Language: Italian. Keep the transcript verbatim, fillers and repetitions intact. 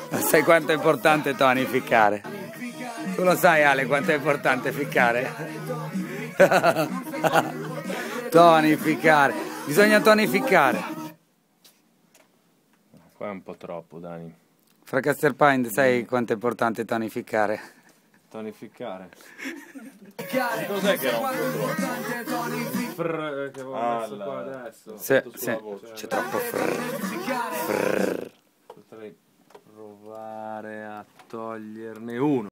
Sai quanto è importante tonificare? Tu lo sai, Ale, quanto è importante ficcare? Tonificare, bisogna tonificare. Qua è un po' troppo, Dani. Fra Casterpine, sai quanto è importante tonificare? Tonificare? Cos'è che era un po' troppo? Frrr, che avevo ah, messo qua adesso. Sì, sì, c'è troppo frrr. Frrr. Potrei provare a toglierne uno.